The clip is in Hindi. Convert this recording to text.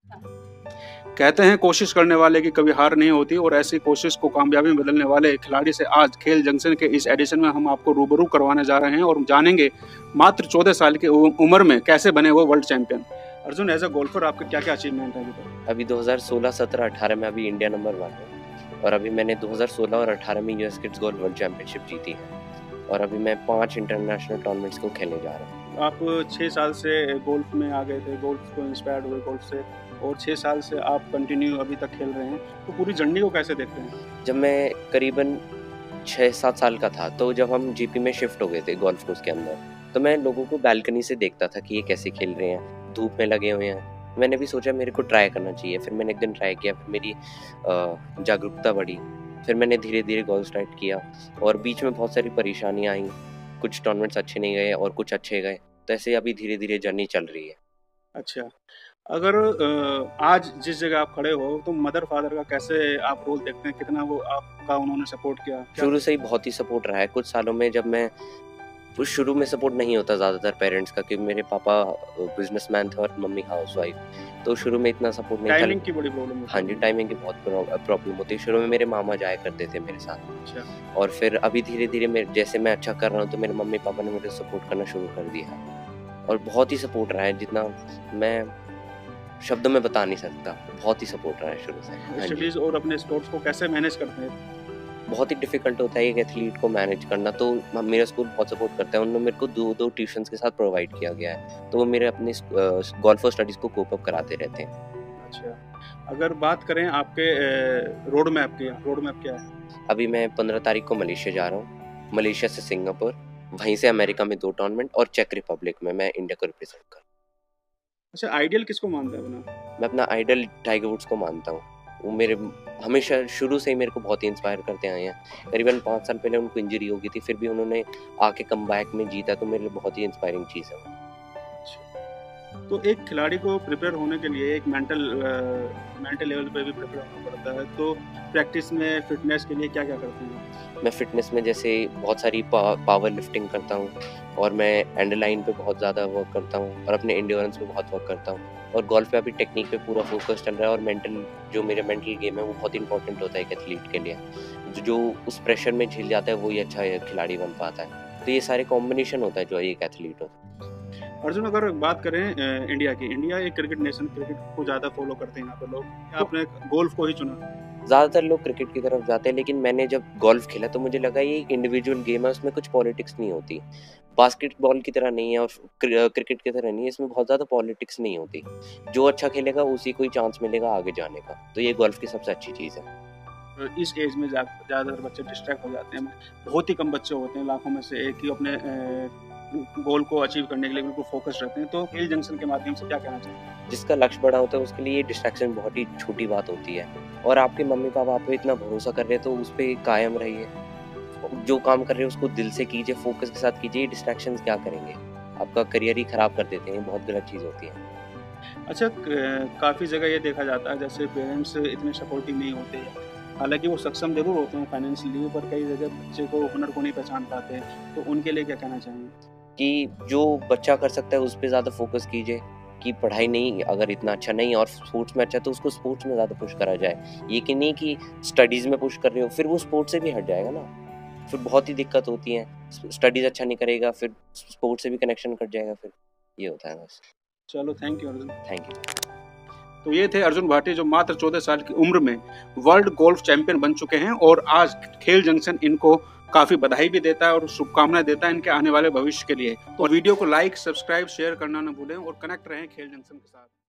कहते हैं कोशिश करने वाले की कभी हार नहीं होती, और ऐसी कोशिश को कामयाबी में बदलने वाले खिलाड़ी से आज खेल जंक्शन के इस एडिशन में हम आपको रूबरू करवाने जा रहे हैं और जानेंगे मात्र 14 साल की उम्र में कैसे बने वो world champion. Arjun, as a golfer आपके क्या क्या अचीवमेंट है अभी तक? अभी 2016, 17, 18 में अभी इंडिया नंबर 1 है, और अभी मैंने 2016 और 18 में US kids golf world championship जीती है, और अभी मैं 5 इंटरनेशनल टूर्नामेंट्स को खेलने जा रहा हूँ। आप 6 साल से गोल्फ में आ गए थे, गोल्फ को इंस्पायर्ड हुए गोल्फ से, और 6 साल से आप कंटिन्यू अभी तक खेल रहे हैं, तो पूरी जर्नी को कैसे देखते हैं? जब मैं करीबन 6-7 साल का था, तो जब हम जीपी में शिफ्ट हो गए थे गोल्फ कोर्स के अंदर, तो मैं लोगों को बालकनी से देखता था कि ये कैसे खेल रहे हैं, धूप में लगे हुए हैं। मैंने भी सोचा मेरे को ट्राई करना चाहिए। फिर मैंने एक दिन ट्राई किया, फिर मेरी जागरूकता बढ़ी, फिर मैंने धीरे धीरे गोल्फ स्टार्ट किया, और बीच में बहुत सारी परेशानियाँ आई। कुछ टूर्नामेंट्स अच्छे नहीं गए और कुछ अच्छे गए, तो ऐसे अभी धीरे धीरे जर्नी चल रही है। अच्छा, अगर आज जिस जगह आप खड़े हो, तो मदर फादर का कैसे आप रोल देखते हैं? कितना वो आपका उन्होंने सपोर्ट किया? शुरू से ही बहुत ही सपोर्ट रहा है। कुछ सालों में जब मैं शुरू में सपोर्ट नहीं होता ज़्यादातर पेरेंट्स का, क्योंकि मेरे पापा बिजनेसमैन थे और मम्मी हाउसवाइफ, तो शुरू में इतना सपोर्ट नहीं था। टाइमिंग की बड़ी प्रॉब्लम होती हाँ जी, टाइमिंग की बहुत प्रॉब्लम होती है। शुरू में मेरे मामा जाया करते थे मेरे साथ, अच्छा, और फिर अभी धीरे धीरे जैसे मैं अच्छा कर रहा हूँ, तो मेरे मम्मी पापा ने मुझे सपोर्ट करना शुरू कर दिया, और बहुत ही सपोर्ट रहा है, जितना मैं शब्दों में बता नहीं सकता। बहुत ही सपोर्ट रहा है शुरू से। हाँ जी। स्टडीज और अपने स्पोर्ट्स को कैसे मैनेज करते हैं? बहुत ही डिफिकल्ट होता है एक एथलीट को मैनेज करना, तो मेरा स्कूल बहुत सपोर्ट करता है। उन्होंने मेरे को 2 ट्यूशंस के साथ प्रोवाइड किया गया है, तो वो मेरे अपने गोल्फ और स्टडीज़ को कोप अप कराते रहते हैं। अच्छा, अगर बात करें आपके रोड मैप क्या है? अभी मैं 15 तारीख को मलेशिया जा रहा हूँ, मलेशिया से सिंगापुर, वहीं से अमेरिका में 2 टूर्नामेंट, और चेक रिपब्लिक में मैं इंडिया को रिप्रेजेंट कर। अच्छा, आइडियल किसको मानते हैं अपना? मैं अपना आइडल टाइगर वुड्स को मानता हूँ। वो मेरे हमेशा शुरू से ही मेरे को बहुत ही इंस्पायर करते आए हैं। करीबन 5 साल पहले उनको इंजरी हो गई थी, फिर भी उन्होंने आके कमबैक में जीता, तो मेरे लिए बहुत ही इंस्पायरिंग चीज़ है। तो एक खिलाड़ी को प्रिपेयर होने के लिए एक मेंटल लेवल पे भी प्रिपेयर होना पड़ता है, तो प्रैक्टिस में फिटनेस के लिए क्या-क्या करते हैं? मैं फ़िटनेस में जैसे बहुत सारी पावर लिफ्टिंग करता हूँ, और मैं एंड लाइन पे बहुत ज़्यादा वर्क करता हूँ, और अपने एंड्योरेंस पे बहुत वर्क करता हूँ, और गोल्फ पे अभी टेक्निक पे पूरा फोकस चल रहा है, और मेरा मेंटल गेम है वो बहुत इंपॉर्टेंट होता है एक एथलीट के लिए। जो उस प्रेशर में झेल जाता है वही अच्छा खिलाड़ी बन पाता है। तो ये सारे कॉम्बिनेशन होता है जो एक एथलीट होता है। अर्जुन, अगर बात करें इंडिया की, इंडिया एक क्रिकेट नेशन, क्रिकेट को ज़्यादा फॉलो करते हैं यहाँ पे लोग, आपने गोल्फ को ही चुना? ज़्यादातर लोग क्रिकेट की तरफ जाते हैं, लेकिन मैंने जब गोल्फ खेला तो मुझे लगा ये एक इंडिविजुअल गेम है, उसमें कुछ पॉलिटिक्स नहीं होती। बास्केटबॉल की तरह नहीं है, और क्रिकेट की तरह नहीं है, इसमें बहुत ज़्यादा पॉलिटिक्स नहीं होती। जो अच्छा खेलेगा उसी को ही चांस मिलेगा आगे जाने का, तो ये गोल्फ की सबसे अच्छी चीज़ है। इस एज में ज़्यादातर बच्चे डिस्ट्रैक्ट हो जाते हैं। बहुत ही कम बच्चे होते हैं, लाखों में से एक ही अपने गोल को अचीव करने के लिए बिल्कुल फोकस रहते हैं। तो खेल जंक्शन के माध्यम से क्या कहना चाहिए? जिसका लक्ष्य बड़ा होता है उसके लिए ये डिस्ट्रैक्शन बहुत ही छोटी बात होती है, और आपके मम्मी पापा आप पे इतना भरोसा कर रहे हैं, तो उस पे कायम रहिए। जो काम कर रहे हैं उसको दिल से कीजिए, फोकस के साथ कीजिए। डिस्ट्रैक्शंस क्या करेंगे, आपका करियर ही खराब कर देते हैं, बहुत गलत चीज़ होती है। अच्छा, काफ़ी जगह ये देखा जाता है जैसे पेरेंट्स इतने सपोर्टिव नहीं होते हैं, हालांकि वो सक्षम जरूर होते हैं फाइनेंशियली, पर कई जगह बच्चे को हुनर को नहीं पहचान पाते हैं, तो उनके लिए क्या कहना चाहेंगे? कि जो बच्चा कर सकता है उस पे ज़्यादा फोकस कीजिए, कि पढ़ाई नहीं अगर इतना अच्छा नहीं और स्पोर्ट्स में अच्छा है, तो उसको स्पोर्ट्स में ज़्यादा पुश करा जाए। ये कि नहीं कि स्टडीज़ में पुश कर रहे हो, फिर वो स्पोर्ट्स से भी हट जाएगा ना, फिर बहुत ही दिक्कत होती है। स्टडीज़ अच्छा नहीं करेगा, फिर स्पोर्ट्स से भी कनेक्शन कट जाएगा, फिर ये होता है बस। चलो, thank you Arjun. Thank you. तो ये थे अर्जुन भाटी, जो मात्र 14 साल की उम्र में वर्ल्ड गोल्फ चैंपियन बन चुके हैं, और आज खेल जंक्शन इनको काफी बधाई भी देता है और शुभकामनाएं देता है इनके आने वाले भविष्य के लिए। तो वीडियो को लाइक, सब्सक्राइब, शेयर करना न भूलें, और कनेक्ट रहें खेल जंक्शन के साथ।